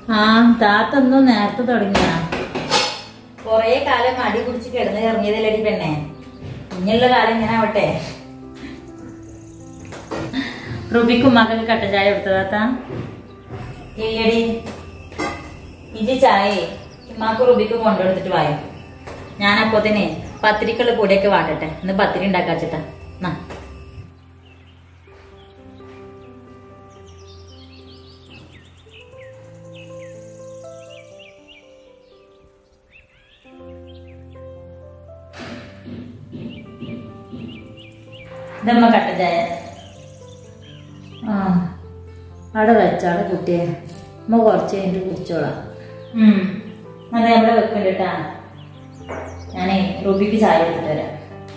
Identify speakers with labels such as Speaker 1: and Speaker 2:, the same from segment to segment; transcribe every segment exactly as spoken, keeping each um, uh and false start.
Speaker 1: ആ താത്തൊന്നും നേരത്തെ തുടങ്ങിയ കൊറേ കാലം മടി കുടിച്ച് കിടന്ന് ഇറങ്ങിയതല്ലടി പെണ്ണെ. ഇനിയുള്ള കാലം ഇങ്ങനെ ആവട്ടെ. റുബിക്കും മകൾക്ക് കട്ടൻ ചായ കൊടുത്തതാത്ത? ഇല്ലടി, ഇജി ചായേ ഉമ്മാക്ക് റുബിക്ക് കൊണ്ടുകൊടുത്തിട്ട് വായോ. ഞാനപ്പോ തന്നെ പത്തിരിക്കുള്ള പൊടിയൊക്കെ വാട്ടട്ടെ. ഇന്ന് പത്തിരി ഉണ്ടാക്കാച്ചിട്ടാ. എന്നാ ഇതമ്മ കട്ടൻ ചായ. ആ അവിടെ വെച്ചാളെ കുട്ടിയെ അമ്മ കുറച്ച് കഴിഞ്ഞിട്ട് കുടിച്ചോളാം. അതെ അവിടെ വെക്കണ്ടിട്ടാ. ഞാനേ റുബിക്ക് ചായ എടുത്തിട്ട് വരാം.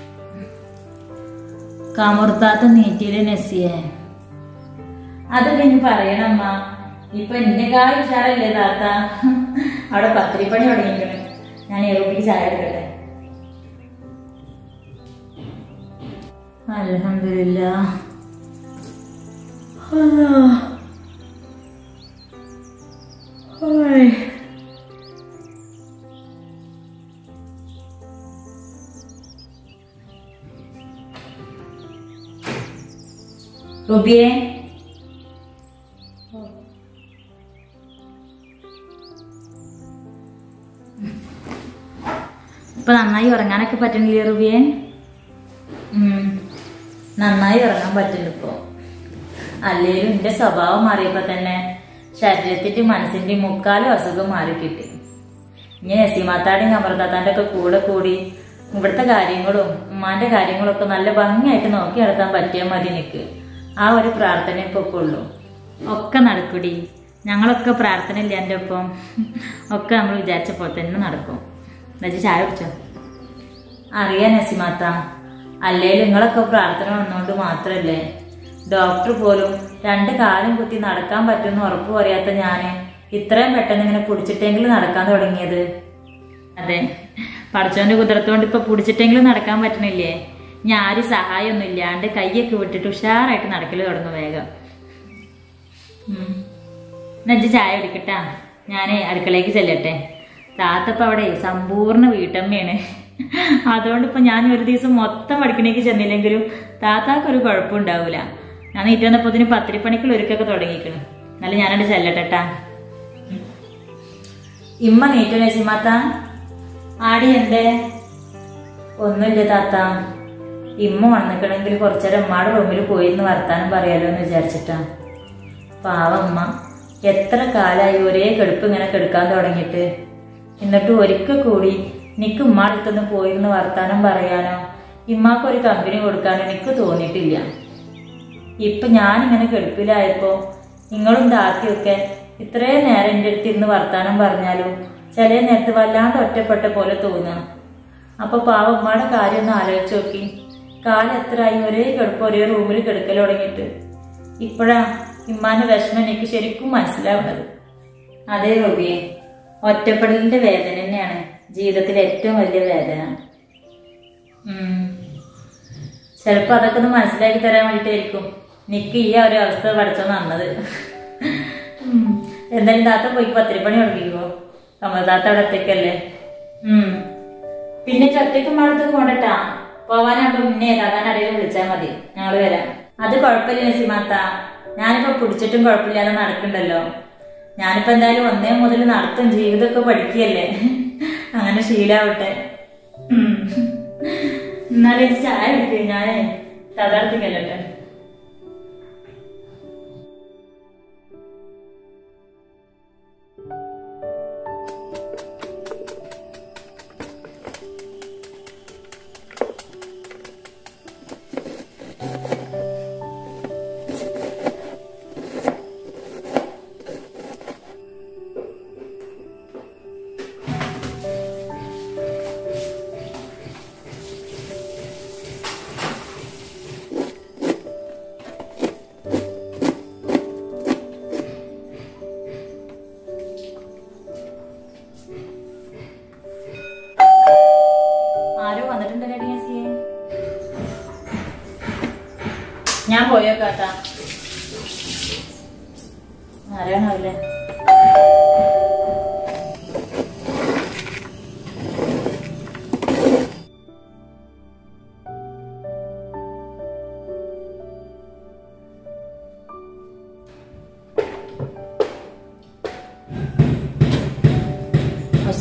Speaker 1: കമർത്താത്ത നീറ്റിയിലെ നെസ്സിയെ അത് പിന്നെ പറയണമ്മ. ഇപ്പൊ എന്നെക്കാൾ ഉഷാറല്ലേ താത്ത. അവിടെ പത്തിരിപ്പണി തുടങ്ങിക്കണം. ഞാൻ റുബിക്ക് ചായ എടുക്കട്ടെ. അൽഹംദുലില്ലാഹ്. റുബിയെ ഇപ്പൊ നന്നായി ഉറങ്ങാനൊക്കെ പറ്റണില്ലേ റുബിയെ? നന്നായി ഉറങ്ങാൻ പറ്റുന്നു ഇപ്പൊ. അല്ലേലും എന്റെ സ്വഭാവം മാറിയപ്പോ തന്നെ ശരീരത്തിന്റെ മനസ്സിന്റെ മുക്കാലും അസുഖം മാറിക്കിട്ടി. ഇനി നസീമാത്താടെയും കമർത്താത്താന്റെ ഒക്കെ കൂടെ കൂടി ഇവിടുത്തെ കാര്യങ്ങളും ഉമ്മാന്റെ കാര്യങ്ങളും ഒക്കെ നല്ല ഭംഗിയായിട്ട് നോക്കി നടത്താൻ പറ്റിയാൽ മതി. എനിക്ക് ആ ഒരു പ്രാർത്ഥന ഇപ്പൊ ഉള്ളൂ. ഒക്കെ നടക്കൂടി. ഞങ്ങളൊക്കെ പ്രാർത്ഥന ഇല്ല എൻ്റെ ഒപ്പം. ഒക്കെ നമ്മൾ വിചാരിച്ച പോലെ തന്നെ നടക്കും. എന്നുവെച്ചാൽ ചായ കുടിച്ചോ? അറിയാം നസീമാത്ത, അല്ലേലും നിങ്ങളൊക്കെ പ്രാർത്ഥന വന്നുകൊണ്ട് മാത്രല്ലേ ഡോക്ടർ പോലും രണ്ട് കാലും കുത്തി നടക്കാൻ പറ്റുമെന്ന് ഉറപ്പ് പറയാത്ത ഞാന് ഇത്രയും പെട്ടെന്ന് ഇങ്ങനെ പിടിച്ചിട്ടെങ്കിലും നടക്കാൻ തുടങ്ങിയത്. അതെ, പഠിച്ചോന്റെ കുതിരത്തോണ്ട് ഇപ്പൊ പിടിച്ചിട്ടെങ്കിലും നടക്കാൻ പറ്റണില്ലേ? ഞാൻ ആരും സഹായമൊന്നും ഇല്ലാണ്ട് കയ്യൊക്കെ വിട്ടിട്ട് ഉഷാറായിട്ട് നടക്കല് തുടങ്ങും വേഗം. നജ്ജ് ചായ കുടിക്കട്ടാ. ഞാനേ അടുക്കളയ്ക്ക് ചെല്ലട്ടെ. താത്തപ്പ അവിടെ സമ്പൂർണ്ണ വീട്ടമ്മയാണ്. അതുകൊണ്ട് ഇപ്പൊ ഞാൻ ഒരു ദിവസം മൊത്തം അടുക്കളയ്ക്ക് ചെന്നില്ലെങ്കിലും താത്താക്കൊരു കുഴപ്പമുണ്ടാവൂല. ഞാൻ നീറ്റ് വന്നപ്പോ ഇതിന് പത്തിരിപ്പണിക്കുള്ള ഒരുക്കൊക്കെ തുടങ്ങിക്കണം. എന്നാലും ഞാനവിടെ ചെല്ലട്ടെട്ടാ. ഇമ്മ നീറ്റോ നസീമാത്ത? ആടി എന്തേ? ഒന്നുമില്ല താത്ത. ഇമ്മ വന്നിക്കണമെങ്കിൽ കുറച്ചേരം ഉമ്മാടെ റൂമിൽ പോയിരുന്ന് വർത്താനം പറയാലോ എന്ന് വിചാരിച്ചിട്ടാ. പാവമ്മ എത്ര കാലായി ഒരേ കെടുപ്പ് ഇങ്ങനെ കെടുക്കാൻ തുടങ്ങിയിട്ട്. എന്നിട്ട് ഒരിക്കൽ കൂടി നിക്ക് ഉമ്മാടെ അടുത്തുനിന്ന് പോയിരുന്ന് വർത്താനം പറയാനോ ഇമ്മാക്കൊരു കമ്പനി കൊടുക്കാനോ എനിക്ക് തോന്നിയിട്ടില്ല. ഇപ്പൊ ഞാനിങ്ങനെ കെടുപ്പിലായപ്പോ നിങ്ങളും താത്തിയൊക്കെ ഇത്രയും നേരം എൻ്റെ അടുത്ത് ഇരുന്ന് വർത്താനം പറഞ്ഞാലും ചില നേരത്ത് വല്ലാണ്ട് ഒറ്റപ്പെട്ട പോലെ തോന്നുക. അപ്പൊ പാവ ഉമ്മാടെ കാര്യം ഒന്ന് ആലോചിച്ച് നോക്കി. കാലം എത്രയായി ഒരേ കിടപ്പ് ഒരേ റൂമിൽ കിടക്കൽ തുടങ്ങിയിട്ട്. ഇപ്പോഴാ ഇമ്മാന്റെ വിഷമം എനിക്ക് ശരിക്കും മനസ്സിലാവുന്നത്. അതേ റൂബിയെ, ഒറ്റപ്പെടലിന്റെ വേദന തന്നെയാണ് ജീവിതത്തിലെ ഏറ്റവും വലിയ വേദന. ഉം ചിലപ്പോ അതൊക്കെ ഒന്ന് മനസ്സിലാക്കി തരാൻ വേണ്ടിട്ടായിരിക്കും നിക്ക് ഈ ഒരു അവസ്ഥ പഠിച്ചോ നന്നത്. എന്തായാലും താത്ത പോയി പത്തിരിപ്പണി തുടങ്ങിക്കോ. നമ്മൾ താത്ത അവിടെ എത്തേക്കല്ലേ. ഉം പിന്നെ ചൊറ്റയ്ക്കും അടുത്തേക്ക് കൊണ്ടട്ടാ. പോവാനാകുമ്പോ മുന്നേ താത്താൻ ആരെങ്കിലും വിളിച്ചാൽ മതി, ഞങ്ങള് വരാം. അത് കുഴപ്പമില്ല നസീമാത്ത, ഞാനിപ്പോ പിടിച്ചിട്ടും കുഴപ്പമില്ലാതെ നടക്കണ്ടല്ലോ. ഞാനിപ്പോ എന്തായാലും ഒന്നേ മുതൽ നടത്തും ജീവിതമൊക്കെ പഠിക്കുകയല്ലേ. അങ്ങനെ ശീലാവട്ടെ. എന്നാലും ചായ എടുക്കുക. ഞാനേ തകർത്തിക്കല്ലോട്ടെ. ഞാൻ പോയേക്കാട്ടാ. ആരാണല്ലേ?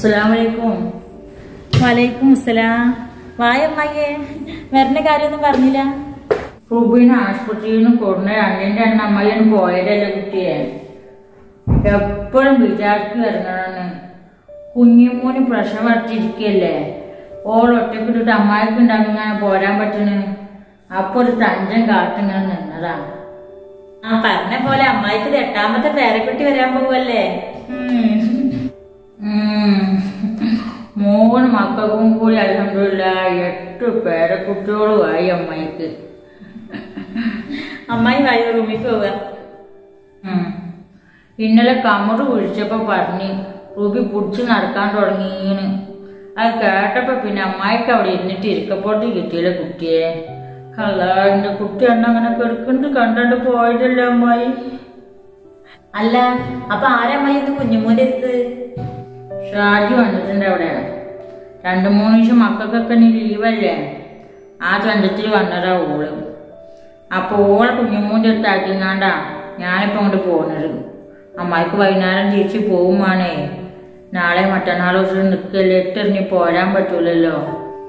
Speaker 1: അസ്സലാമലൈക്കും. വലൈക്കും അസ്സലാം. വായമ്മയെ വരണ കാര്യമൊന്നും പറഞ്ഞില്ല. റുബീനെ ആശുപത്രിയിൽ നിന്ന് കൊടുന്ന രണ്ടിൻ്റെ അന്ന് അമ്മയാണ് പോയതല്ലേ കുട്ടിയെ. എപ്പോഴും വിചാരിച്ചു ഇറങ്ങണമെന്ന്. കുഞ്ഞുമൂന്ന് പ്രശ്നം അടച്ചിരിക്കല്ലേ. ഓൾ ഒറ്റക്കിട്ടിട്ട് അമ്മായിക്ക് ഉണ്ടാക്കിങ്ങനെ പോരാൻ പറ്റുന്നു. അപ്പൊ ഒരു തഞ്ചം കാട്ടിങ്ങനെ നിന്നതാ. ആ പറഞ്ഞ പോലെ അമ്മായിക്ക് ഇത് എട്ടാമത്തെ പേരക്കുട്ടി വരാൻ പോവല്ലേ. മൂന്ന് മക്കൾക്കും കൂടി അൽഹംദുലില്ലാഹ് എട്ട് പേരക്കുട്ടികളുമായി അമ്മായിക്ക്. അമ്മായി വായു റൂമിക്ക് പോവുക. ഇന്നലെ കമറ് വിളിച്ചപ്പോ പറഞ്ഞ് റൂബി പിടിച്ച് നടക്കാൻ തുടങ്ങീന്ന്. അത് കേട്ടപ്പോ പിന്നെ അമ്മായിക്ക് അവിടെ ഇരുന്നിട്ട് ഇരിക്കപ്പോട്ട് കിട്ടിയില്ല കുട്ടിയെ. അല്ല എന്റെ കുട്ടി അണ്ണ അങ്ങനെ കിടക്കുന്നത് കണ്ടു പോയതല്ലേ അമ്മായി. അല്ല അപ്പൊ ആരമ്മായി ഇത് കുഞ്ഞുമൂന്റെ അടുത്ത്? ഷാജി വന്നിട്ടുണ്ട് അവിടെ. രണ്ടു മൂന്ന് ദിവസം മക്കൾക്കൊക്കെ നീ ലീവല്ലേ. ആ ചന്തത്തിൽ വന്നതാ ഓള്. അപ്പൊ ഓളെ കുഞ്ഞുമൂന്റെ അടുത്ത് ആക്കിങ്ങാണ്ടാ ഞാനിപ്പോ അങ്ങോട്ട് പോകുന്നത്. അമ്മായിക്ക് വൈകുന്നേരം തിരിച്ച് പോകുമാണേ. നാളെ മറ്റന്നാളോ നിൽക്കല്ലേ. ഇട്ടെറിഞ്ഞ് പോരാൻ പറ്റൂലല്ലോ.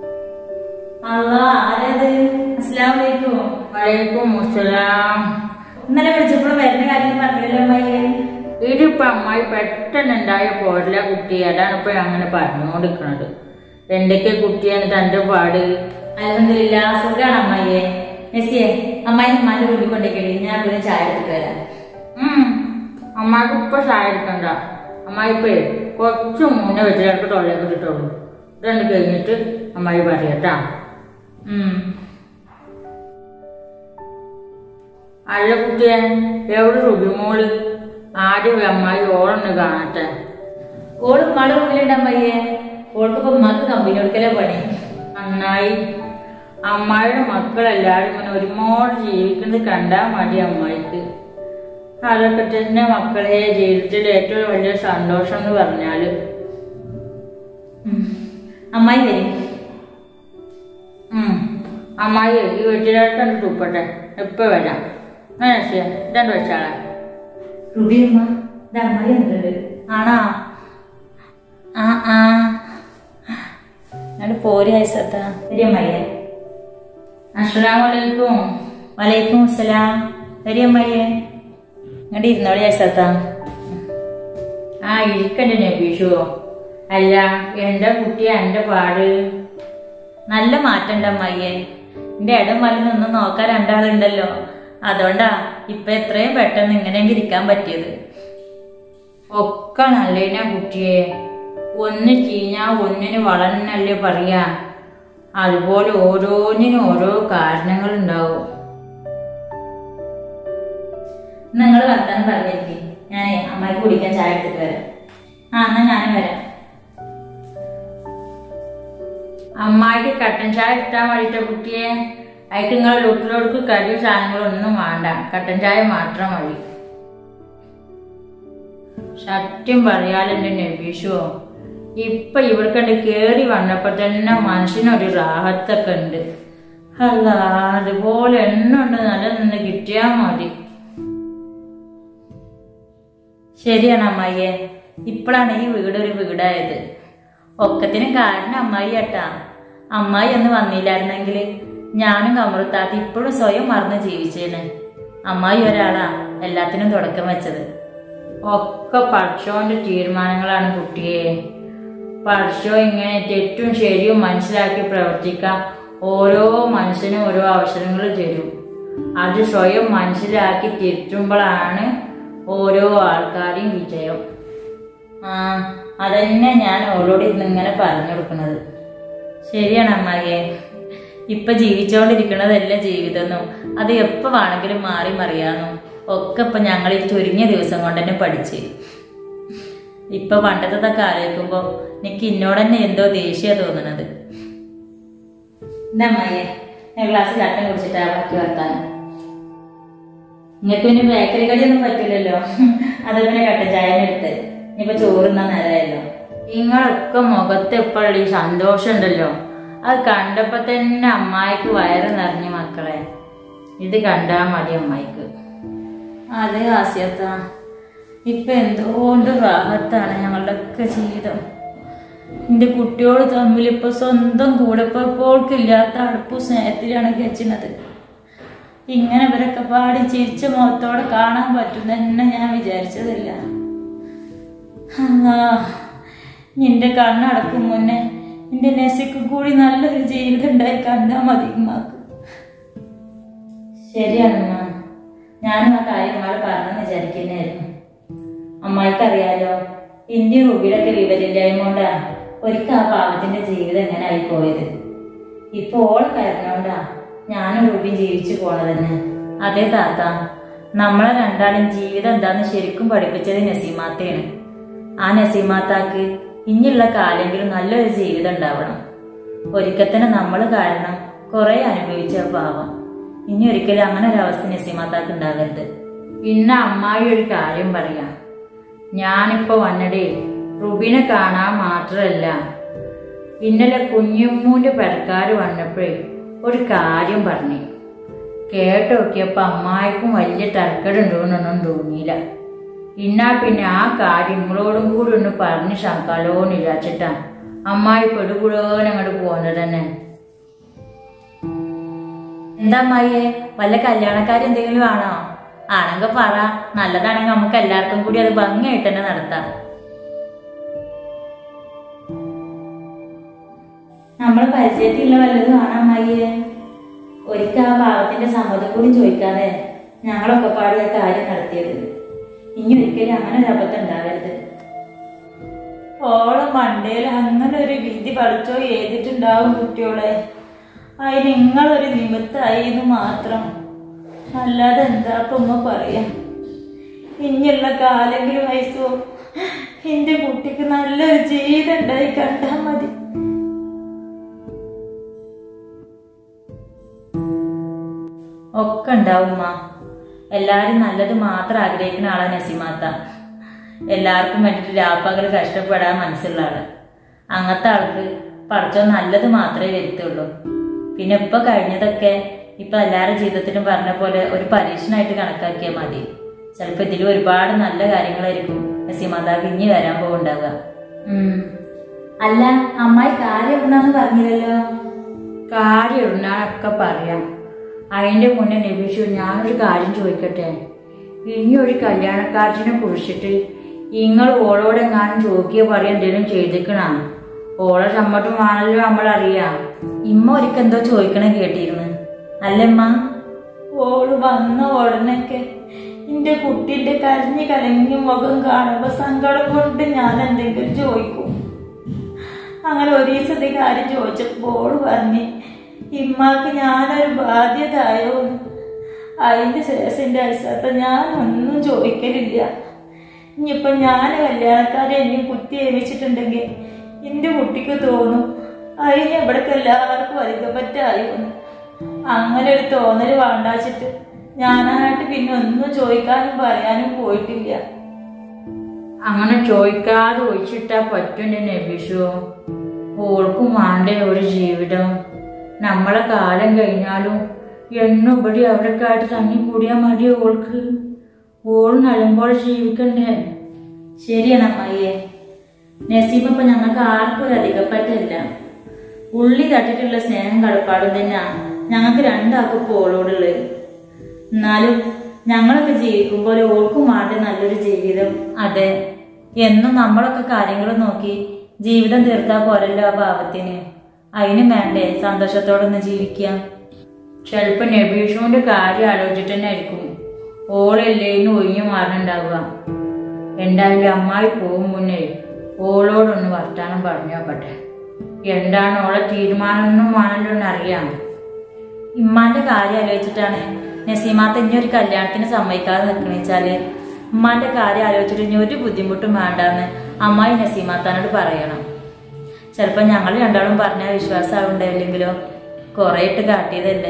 Speaker 1: വലൈക്കും അസ്സലാം. ഇന്നലെ വിളിച്ചപ്പോഴും വരുന്ന കാര്യം പറഞ്ഞില്ലല്ലോ അമ്മായി. ഇതിപ്പോ അമ്മായി പെട്ടെന്ന് ഉണ്ടായ പോരില്ല കുട്ടി. അതാണ് ഇപ്പൊ അങ്ങനെ പറഞ്ഞുകൊണ്ടിരിക്കണത്. എന്തൊക്കെ കുട്ടിയാണ് തന്റെ പാട്? അൽഹംദുലില്ലാ സുഖാണ് അമ്മായിയെ. മെസ്സിയെ അമ്മായി ഉമ്മാന്റെ വീട്ടിൽ കൊണ്ടേക്കടി. ഞാൻ പിന്നെ ചായ എടുത്തിട്ട് വരാം. ഉം അമ്മായിക്ക് ഇപ്പൊ ചായ എടുക്കണ്ട. അമ്മായി ഇപ്പേ കുറച്ച് മുന്നേ വെച്ചിട്ട് തൊള്ളയൊക്കെ ഇട്ടിട്ടുള്ളൂ. ഇതുണ്ട് കഴിഞ്ഞിട്ട് അമ്മായി പറയട്ടാ. ഉം അല്ല കുട്ടിയെ എവിടെ റുബിമോള്? ആദ്യം അമ്മായി ഓളൊന്ന് കാണട്ടെ. ഓള് ഉമ്മാടെ റൂമിലുണ്ട് അമ്മായിയെ. ഓൾക്കിപ്പോ ഉമ്മാക്ക് കമ്പനി കൊടുക്കലേ പണി. നന്നായി. അമ്മായിയുടെ മക്കളെല്ലാരും ഇങ്ങനെ ഒരുപാട് ജീവിക്കുന്നത് കണ്ടാൽ മതി അമ്മായിക്ക്. അതൊക്കെ തന്നെ മക്കളെ ജീവിതത്തിൽ ഏറ്റവും വലിയ സന്തോഷം എന്ന് പറഞ്ഞാല്. അമ്മായി വരും. ഉം അമ്മായി ഈ വീട്ടിലോട്ട് തുപ്പട്ടെ. എപ്പോ വരാം. ഇതെന്ത് വെച്ചാളെ റുബി അമ്മ ഇത് അമ്മായി വന്നിട്ടുണ്ട്. ആണോ? ആ ആ ഞാൻ പോരി ഹൈസത്താ. ശരി അമ്മായിയെ. അസ്സലാമലൈക്കും. വലൈക്കും അസ്സലാം. ശരി അമ്മായിയെ. ഇങ്ങോട്ട് ഇരുന്നോളി ഹൈസത്താ. ആ ഇരിക്കണ്ടേ നബീഷു. അല്ല എന്താ കുട്ടിയെ എന്റെ പാട്? നല്ല മാറ്റണ്ട് അമ്മായിയെ. എന്റെ ഇടം വലം ഒന്നും നോക്കാൻ രണ്ടാളുണ്ടല്ലോ. അതുകൊണ്ടാ ഇപ്പൊ എത്രയും പെട്ടെന്ന് ഇങ്ങനെയെങ്കിൽ ഇരിക്കാൻ പറ്റിയത്. ഒക്കെ നല്ലതിനാ കുട്ടിയെ. ഒന്ന് ചീഞ്ഞാ ഒന്നിന് വളർന്നല്ലേ പറയാ. അതുപോലെ ഓരോന്നിനും ഓരോ കാരണങ്ങൾ ഉണ്ടാവും. നിങ്ങൾ വർത്താനം പറഞ്ഞിരിക്കും. ഞാനേ അമ്മായിക്ക് കുടിക്കാൻ ചായ എടുത്തിട്ട് വരാം. ആ എന്നാ ഞാനും വരാം. അമ്മായിക്ക് കട്ടൻ ചായ ഇട്ടാൻ വേണ്ടിട്ട കുട്ടിയെ. അതിന് നിങ്ങൾ വീട്ടിലോട്ട് കറി സാധനങ്ങളൊന്നും വേണ്ട. കട്ടൻ ചായ മാത്രം മതി. സത്യം പറയാലെന്റെ നബീഷോ ഇപ്പൊ ഇവർക്കണ്ട് കേറി വന്നപ്പോ തന്നെ മനസ്സിനൊരു റാഹത്തൊക്കെ ഉണ്ട്. അല്ല അതുപോലെ എണ്ണുണ്ട് നല്ല നിന്ന് കിട്ടിയാ മതി. ശരിയാണ് അമ്മായിയെ. ഇപ്പോഴാണ് ഈ വീട് ഒരു വീടായത്. ഒക്കത്തിനും കാരണം അമ്മായി ഏട്ടാ. അമ്മായി ഒന്ന് വന്നില്ലായിരുന്നെങ്കിൽ ഞാനും കമറുത്താത്ത ഇപ്പോഴും സ്വയം മറന്ന് ജീവിച്ചേനെ. അമ്മായി ഒരാളാ എല്ലാത്തിനും തുടക്കം വെച്ചത്. ഒക്കെ പടച്ചോന്റെ തീരുമാനങ്ങളാണ് കുട്ടിയെ. പടച്ചോ ഇങ്ങനെ തെറ്റും ശരിയും മനസ്സിലാക്കി പ്രവർത്തിക്കാൻ ഓരോ മനുഷ്യനും ഓരോ അവസരങ്ങൾ തരും. അത് സ്വയം മനസ്സിലാക്കി തിരിച്ചുമ്പോഴാണ് ഓരോ ആൾക്കാരെയും വിജയം. ആ അതന്നെ ഞാൻ ഓളോട് ഇന്നിങ്ങനെ പറഞ്ഞു കൊടുക്കുന്നത്. ശരിയാണ് അമ്മായിയെ. ഇപ്പൊ ജീവിച്ചോണ്ടിരിക്കണതല്ല ജീവിതമെന്നും അത് എപ്പോ വേണമെങ്കിലും മാറി മറിയാന്നും ഒക്കെ ഇപ്പൊ ഞങ്ങൾ ഈ ചുരുങ്ങിയ ദിവസം കൊണ്ട് തന്നെ പഠിച്ച്. ഇപ്പൊ പണ്ടത്തെ ആലോചിക്കുമ്പോ എനിക്ക് ഇന്നോട് തന്നെ എന്തോ ദേഷ്യ തോന്നണത്. എന്താ അമ്മായിയെ ഞാൻ ഗ്ലാസ് കട്ടൻ കുടിച്ചിട്ടാ ബാക്കി വർത്താനം. നിങ്ങൾക്ക് പിന്നെ ബേക്കറി കടിയൊന്നും പറ്റില്ലല്ലോ. അതുപോലെ കട്ടൻ ചായ എടുത്ത് ഇനിയിപ്പൊ ചോറുന്ന നേരമല്ലോ. നിങ്ങളൊക്കെ മുഖത്ത് എപ്പോഴും ഈ സന്തോഷം ഉണ്ടല്ലോ. അത് കണ്ടപ്പോ തന്നെ അമ്മായിക്ക് വയറ് നിറഞ്ഞു മക്കളെ. ഇത് കണ്ടാ മതി അമ്മായിക്ക്. അതെ ആസിയത്ത. ഇപ്പൊ എന്തുകൊണ്ട് റാഹത്താണ് ഞങ്ങളുടെ ഒക്കെ ജീവിതം. എന്റെ കുട്ടിയോട് തമ്മിൽ ഇപ്പൊ സ്വന്തം കൂടെ ഇപ്പോൾക്കില്ലാത്ത അടുപ്പും സ്നേഹത്തിലാണ് കഴിച്ചത്. ഇങ്ങനെ ഇവരൊക്കെ പാടി ചിരിച്ച മുഖത്തോടെ കാണാൻ പറ്റും തന്നെ ഞാൻ വിചാരിച്ചതില്ല. നിന്റെ കണ്ണടക്കും മുന്നേ നിന്റെ നെസിക്ക് കൂടി നല്ലൊരു ജീവിതം ഉണ്ടായി കണ്ടാ മതി ഉമ്മാക്ക്. ശരിയാണമ്മ, ഞാനും ആ കാര്യം അമ്മയോട് പറഞ്ഞെന്ന് വിചാരിക്കുന്നതായിരുന്നു. അമ്മായിക്കറിയാലോ, ഇന്ത്യ റൂബിയുടെ ഒക്കെ വിവരമില്ലായ്മ കൊണ്ടാ ഒരിക്കൽ ആ പാവത്തിന്റെ ജീവിതം എങ്ങനെ ആയി പോയത്. ഇപ്പൊ ഓളെ കയറിനോണ്ടാ ഞാനും റൂബി ജീവിച്ചു പോണതന്നെ. അതേ താത്ത, നമ്മളെ രണ്ടാളും ജീവിതം എന്താന്ന് ശരിക്കും പഠിപ്പിച്ചത് നസീമാത്തയാണ്. ആ നസീമാത്താക്ക് ഇനിയുള്ള കാലെങ്കിലും നല്ലൊരു ജീവിതം ഉണ്ടാവണം. ഒരിക്കൽ തന്നെ നമ്മൾ കാരണം കുറെ അനുഭവിച്ച പാവം. ഇനി ഒരിക്കലും അങ്ങനെ ഒരു അവസ്ഥ നസീമാത്താക്ക് ഉണ്ടാകരുത്. പിന്നെ അമ്മായി ഒരു കാര്യം പറയാം, ഞാനിപ്പോ വന്നടേ റുബീനെ കാണാൻ മാത്രല്ല, ഇന്നലെ കുഞ്ഞുമ്മൂന്റെ പെരക്കാര് വന്നപ്പോഴേ ഒരു കാര്യം പറഞ്ഞു. കേട്ടോക്കിയപ്പോ അമ്മായിക്കും വലിയ തർക്കടുണ്ടോന്നൊന്നും തോന്നിയില്ല. ഇന്നാ പിന്നെ ആ കാര്യം നിങ്ങളോടും കൂടി ഒന്ന് പറഞ്ഞ് ശങ്കാലോന്ന് ഇല്ലാച്ചിട്ടാ അമ്മായി പെടുപുടോനങ്ങോട്ട് പോകുന്നത് തന്നെ. എന്താ അമ്മായിയെ, വല്ല കല്യാണക്കാര് എന്തെങ്കിലും ആണോ? ആണെങ്കിൽ പറ, നല്ലതാണെങ്കിൽ നമുക്ക് എല്ലാവർക്കും കൂടി അത് ഭംഗിയായിട്ട് തന്നെ നടത്താം. നമ്മൾ പരിചയത്തിലുള്ള വല്ലതും ആണോ അമ്മായിയെ? ഒരിക്കൽ ആ പാവത്തിന്റെ സമ്മതം കൂടി ചോദിക്കാതെ ഞങ്ങളൊക്കെ പാടി ആ കാര്യം നടത്തിയത്. ഇനി ഒരിക്കലും അങ്ങനെ ഒരു അബദ്ധം ഉണ്ടാവരുത്. ഓളെ മണ്ടയിൽ അങ്ങനെ ഒരു വിധി പഠിച്ചോ എഴുതിട്ടുണ്ടാവും കുട്ടിയോളെ. അതിന് നിങ്ങളൊരു നിമിത്തായി എന്ന് മാത്രം, അല്ലാതെ എന്താ ഇപ്പൊ ഉമ്മ പറയാ. ഇനിയുള്ള കാലെങ്കിലും വയസ്സോ എന്റെ കുട്ടിക്ക് നല്ലൊരു ജീവിതം ഉണ്ടായി കണ്ടാ മതി. ഒക്കെ ഉണ്ടാവുമ്മ. എല്ലാരും നല്ലത് മാത്രം ആഗ്രഹിക്കുന്ന ആളാ നസീമാത്ത. എല്ലാവർക്കും വേണ്ടിട്ട് രാപ്പകൽ കഷ്ടപ്പെടാൻ മനസ്സുള്ള ആള്. അങ്ങനത്തെ ആൾക്ക് പഠിച്ചോ നല്ലത് മാത്രമേ വരുത്തുള്ളൂ. പിന്നെ ഇപ്പൊ കഴിഞ്ഞതൊക്കെ ഇപ്പൊ എല്ലാവരുടെ ജീവിതത്തിലും പറഞ്ഞ പോലെ ഒരു പരീക്ഷണമായിട്ട് കണക്കാക്കിയാൽ മതി. ചിലപ്പോ ഇതിൽ ഒരുപാട് നല്ല കാര്യങ്ങളായിരിക്കും നസീമാതാക്ക് ഇനി വരാൻ പോകുന്നുണ്ടാവുക. ഉം അല്ല അമ്മായി കാര്യം ഇടുന്നാന്ന് പറഞ്ഞില്ലല്ലോ. കാര്യം ഇടുന്നാനൊക്കെ പറയാം. അതിന്റെ മുന്നേ നബീഷു, ഞാനൊരു കാര്യം ചോദിക്കട്ടെ. ഇനി ഒരു കല്യാണക്കാരത്തിനെ കുറിച്ചിട്ട് നിങ്ങൾ ഓളോടെങ്ങാനും ചോദിക്കുക പറയാൻ എന്തെങ്കിലും ചെയ്തിക്കണാ? ഓളെ സമ്മതമാണല്ലോ നമ്മളറിയാം. ഇമ്മ ഒരിക്കൽ എന്തോ ചോദിക്കണേ കേട്ടിരുന്നു അല്ലമ്മ? ഓള് വന്ന ഉടനൊക്കെ എന്റെ കുട്ടിന്റെ കരഞ്ഞു കലങ്ങി മുഖം കാണുമ്പോ സങ്കടം കൊണ്ട് ഞാൻ എന്തെങ്കിലും ചോദിക്കും. അങ്ങനെ ഒരു ദിവസത്തെ കാര്യം ചോദിച്ചപ്പോ ഓള് പറഞ്ഞ് ഇമ്മാക്ക് ഞാനൊരു ബാധ്യത ആയോന്ന്. അതിന്റെ ശേഷം എന്റെ അയച്ചാത്ത ഞാൻ ഒന്നും ചോദിക്കലില്ല. ഇനിയിപ്പൊ ഞാൻ കല്യാണക്കാരെ എന്നെ കുത്തി ഏമിച്ചിട്ടുണ്ടെങ്കിൽ എന്റെ കുട്ടിക്ക് തോന്നും അതിന് ഇവിടേക്ക് എല്ലാവർക്കും അധികം പറ്റായോന്ന്. അങ്ങനെ ഒരു തോന്നല് വേണ്ടാച്ചിട്ട് ഞാനായിട്ട് പിന്നെ ഒന്നും ചോദിക്കാനും പറയാനും പോയിട്ടില്ല. അങ്ങനെ ചോദിക്കാതെ ഒഴിച്ചിട്ടാ പറ്റും നബീഷു. ഓൾക്കും വേണ്ടേ ഒരു ജീവിതം. നമ്മളെ കാലം കഴിഞ്ഞാലും എന്നും ഇവിടെ അവിടെയൊക്കെ ആയിട്ട് തങ്ങി കൂടിയാ മതി ഓൾക്ക്. ഓൾ നല്ലപോലെ ജീവിക്കണ്ടേ? ശരിയാണ് അമ്മായിയെ. നസീബ് ഇപ്പൊ ഞങ്ങൾക്ക് ആർക്കും ഒരു അധികപ്പറ്റില്ല. ഉള്ളി തട്ടിട്ടുള്ള സ്നേഹം കടപ്പാടും തന്നെയാ ഞങ്ങൾക്ക് രണ്ടാൾക്കും ഇപ്പോൾ ഓളോടുള്ളത്. എന്നാലും ഞങ്ങളൊക്കെ ജീവിക്കുമ്പോൾ ഓൾക്കും വേണ്ട നല്ലൊരു ജീവിതം. അതെ, എന്നും നമ്മളൊക്കെ കാര്യങ്ങൾ നോക്കി ജീവിതം തീർത്താ പോരല്ലോ ആ പാവത്തിന്. അതിനും വേണ്ടേ സന്തോഷത്തോടൊന്ന് ജീവിക്കാം. ചിലപ്പോ നബീഷുവിന്റെ കാര്യം ആലോചിച്ചിട്ട് തന്നെ ആയിരിക്കും ഓളല്ലേന്ന് ഒഴിഞ്ഞു മാറുന്നുണ്ടാവുക. എന്തായാലും അമ്മായി പോകും മുന്നേ ഓളോടൊന്ന് വർത്താനം പറഞ്ഞു നോക്കട്ടെ. എന്താണ് ഓളെ തീരുമാനമൊന്നും ആണല്ലോ എന്നറിയാം. ഇമ്മാന്റെ കാര്യം ആലോചിച്ചിട്ടാണ് നസീമാത്ത ഇനി ഒരു കല്യാണത്തിന് സമ്മതിക്കാതെ നിൽക്കണെച്ചാല് ഉമ്മാന്റെ കാര്യം ആലോചിച്ചിട്ട് ഇനി ഒരു ബുദ്ധിമുട്ടും വേണ്ടാന്ന് അമ്മായി നസീമാത്താനോട് പറയണം. ചിലപ്പോ ഞങ്ങൾ രണ്ടാളും പറഞ്ഞാൽ വിശ്വാസം ആവുണ്ടായില്ലെങ്കിലോ, കൊറേ ഇട്ട് കാട്ടിയതല്ലേ.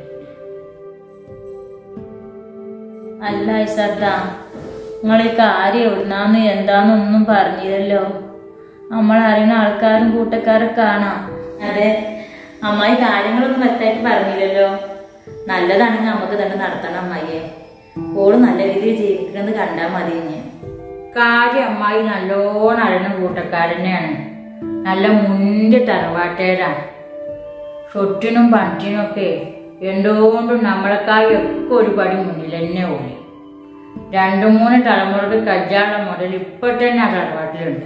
Speaker 1: അല്ല ഐസർദ, നിങ്ങൾ ഈ കാര്യം എവിടുന്നാന്ന് എന്താന്നൊന്നും പറഞ്ഞില്ലല്ലോ. നമ്മളറിയുന്ന ആൾക്കാരും കൂട്ടക്കാരൊക്കെ കാണാം. അതെ, അമ്മായി കാര്യങ്ങളൊന്നും വ്യക്തമായിട്ട് പറഞ്ഞില്ലല്ലോ. നല്ലതാണെങ്കിൽ നമുക്ക് തന്നെ നടത്തണം അമ്മായിയെ. ഓള് നല്ല രീതിയിൽ ജീവിക്കുന്നത് കണ്ടാൽ മതി. ഇനി കാര്യം അമ്മായി നല്ലോണം അറിയുന്ന കൂട്ടക്കാരനെയാണ്. നല്ല മുൻ്റെ തറവാട്ടേരാണ്. ഷൊട്ടിനും പണത്തിനൊക്കെ എന്തുകൊണ്ടും നമ്മളെക്കായൊക്കെ ഒരു പടി മുന്നിൽ തന്നെ ഓടി. രണ്ടു മൂന്ന് തലമുറക്ക് കജ്ജാള മുതൽ ഇപ്പൊ തന്നെ ആ തറവാട്ടിലുണ്ട്.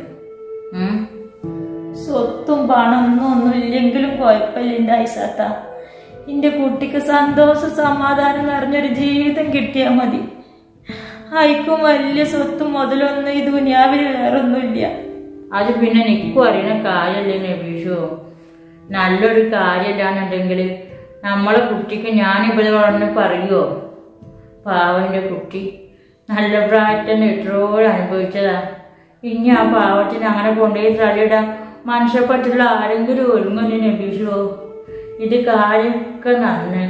Speaker 2: സ്വത്തും പണമൊന്നും ഒന്നും ഇല്ലെങ്കിലും കുഴപ്പമില്ല ഐസാത്ത. എന്റെ കുട്ടിക്ക് സന്തോഷ സമാധാനം നിറഞ്ഞൊരു ജീവിതം കിട്ടിയാൽ മതി. ആയിക്കും വലിയ സ്വത്തും മുതലൊന്നും ഈ ദുനിയാവിൽ വേറൊന്നുമില്ല.
Speaker 1: അത് പിന്നെ നിക്കും അറിയുന്ന കാര്യല്ലേ നബീഷോ. നല്ലൊരു കാര്യമില്ലാന്നുണ്ടെങ്കിൽ നമ്മളെ കുട്ടിക്ക് ഞാനിവിടെ വളർന്ന് പറയുമോ? പാവന്റെ കുട്ടി നല്ല പ്രായത്തിൽ എത്രയോളം അനുഭവിച്ചതാ. ഇനി ആ പാവത്തിന് അങ്ങനെ കൊണ്ടുപോയി തള്ളിയിടാൻ മനുഷ്യപ്പെട്ടുള്ള ആരെങ്കിലും ഒരുങ്ങുന്നു നബീഷോ. ഇത് കാര്യമൊക്കെ നന്ന്.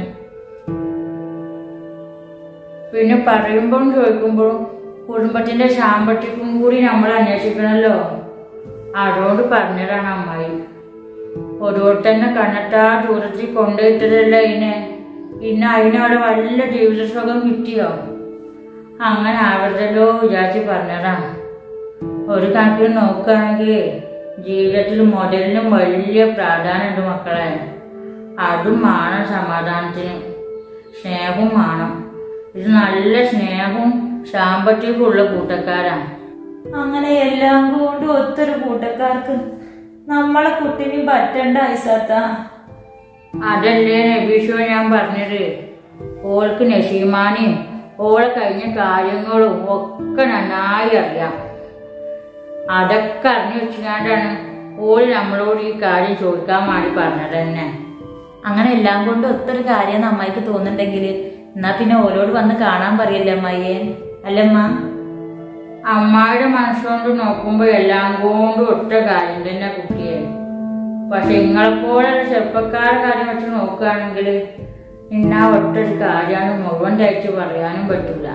Speaker 1: പിന്നെ പറയുമ്പോഴും ചോദിക്കുമ്പോഴും കുടുംബത്തിന്റെ സാമ്പത്തികം കൂടി നമ്മൾ അന്വേഷിക്കണമല്ലോ. അതുകൊണ്ട് പറഞ്ഞതാണ് അമ്മായി. ഒരുവട്ടന്നെ കണ്ണത്താ ദൂരത്തിൽ കൊണ്ടുപോയിട്ടതല്ല അതിനെ. പിന്നെ അതിനവിടെ വല്ല ജീവിതസുഖം കിട്ടിയോ? അങ്ങനെ ആവരുതല്ലോ വിചാരിച്ച് പറഞ്ഞതാണ്. ഒരു കണക്കിൽ നോക്കുകയാണെങ്കിൽ ജീവിതത്തിൽ മുതലിനും വലിയ പ്രാധാന്യമുണ്ട് മക്കളെ. അതും വേണം സമാധാനത്തിന്, സ്നേഹവും വേണം. ഇത് നല്ല സ്നേഹവും സാമ്പത്തികമുള്ള കൂട്ടക്കാരാണ്.
Speaker 2: അങ്ങനെ എല്ലാം കൊണ്ട് ഒത്തൊരു കൂട്ടക്കാർക്ക് നമ്മളെ കുട്ടിനും പറ്റണ്ട ഐസാത്ത.
Speaker 1: അതല്ലേ നബീഷോ ഞാൻ പറഞ്ഞത്. ഓൾക്ക് നസീമാനെയും ഓളെ കഴിഞ്ഞ കാര്യങ്ങളും ഒക്കെ നന്നായി അറിയാം. അതൊക്കെ അറിഞ്ഞു വെച്ചുകൊണ്ടാണ് ഓൾ നമ്മളോട് ഈ കാര്യം ചോദിക്കാൻ വേണ്ടി പറഞ്ഞത് തന്നെ.
Speaker 2: അങ്ങനെ എല്ലാം കൊണ്ട് ഒത്തൊരു കാര്യം അമ്മായിക്ക് തോന്നുന്നുണ്ടെങ്കിൽ എന്നാ പിന്നെ ഓരോട് വന്ന് കാണാൻ പറയല്ലേ അമ്മായിയെ? അല്ലമ്മ,
Speaker 1: അമ്മായിയുടെ മനസ്സുകൊണ്ട് നോക്കുമ്പോ എല്ലാം കൊണ്ടും ഒറ്റ കാര്യം തന്നെ കുട്ടിയെ. പക്ഷെ നിങ്ങളെപ്പോലുള്ള ചെറുപ്പക്കാരുടെ കാര്യം വെച്ച് നോക്കുകയാണെങ്കിൽ ഇന്നാ ഒറ്റൊരു കാര്യമാണ് മുഴുവൻ തയ്ച്ച് പറയാനും പറ്റൂല.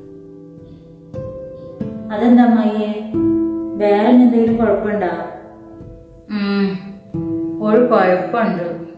Speaker 2: അതെന്താ അമ്മായിയെ? വേറെ എന്തെങ്കിലും കുഴപ്പമുണ്ടോ?
Speaker 1: ഉം ഒരു കുഴപ്പമുണ്ട്.